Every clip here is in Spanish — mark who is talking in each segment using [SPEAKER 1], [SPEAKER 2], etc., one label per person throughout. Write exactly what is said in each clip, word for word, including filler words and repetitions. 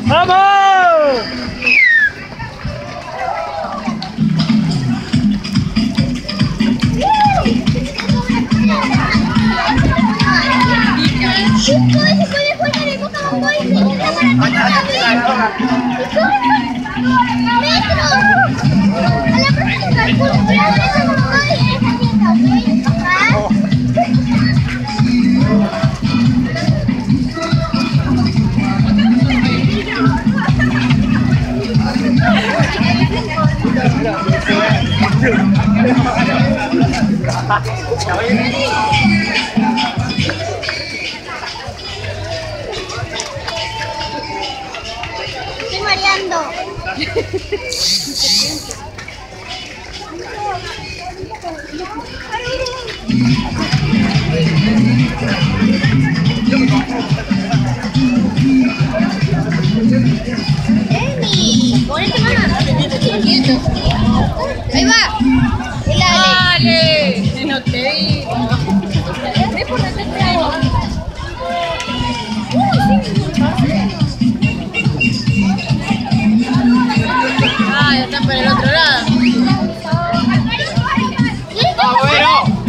[SPEAKER 1] ¡Vamos!
[SPEAKER 2] Chico, ese puede jugar el Pokémon Go y se entra para metro. A la próxima calculo, pero ahora eso no va a ir esa tienda, ¿ok? Papá. Estoy mareando. Emi, ponete más. Ahí va.
[SPEAKER 3] Dale, no te digo. Ve por la tercera. Ah, ya están por el otro lado.
[SPEAKER 1] ¡Ah, bueno!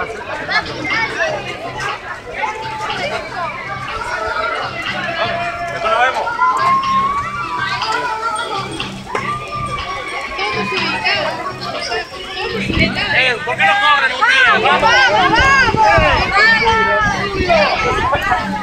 [SPEAKER 2] Vamos,
[SPEAKER 1] ustedes? ¿Por qué no cobran ustedes? ¡Vamos! ¡Vamos! ¡Vamos!